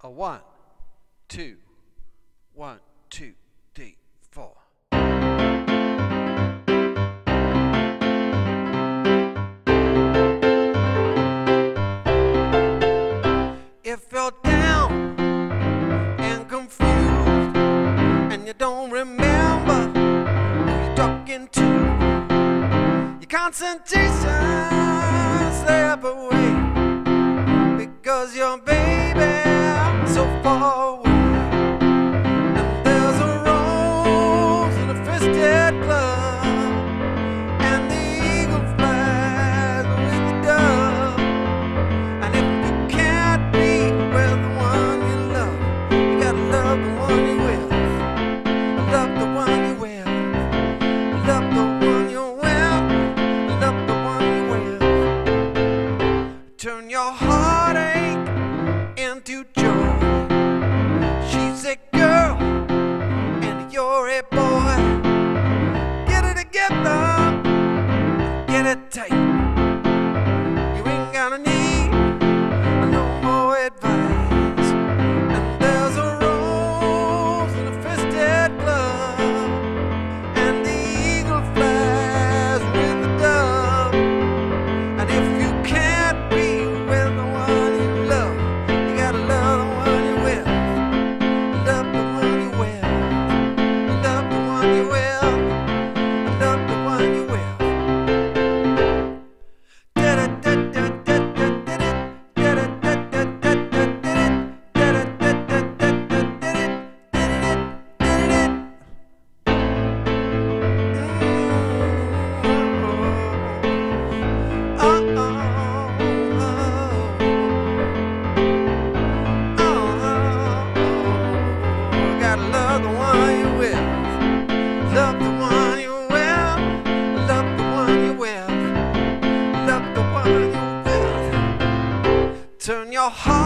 A 1, 2, 1, 2, 3, 4. If you're down and confused and you don't remember who you're talking to, your concentration slip away because your baby so far away. And there's a rose in a fisted glove, and the eagle flies with the dove. And if you can't be with the one you love, you gotta love the one you with. Love the one you with. Love the one you're with. Love the one you with. Turn your heartache into joy. She's a girl and you're a boy. Get it together, get it tight. You ain't gonna need no more advice. And there's a rose in a fisted glove, and the eagle flies with the dove. And if you can't be with the one you love, you gotta love the one you with. Love the one you with. Love the one you with. Love the one you with. Gotta love the one you with. Love the one you with. Love the one you with. Love the one you with. Turn your heart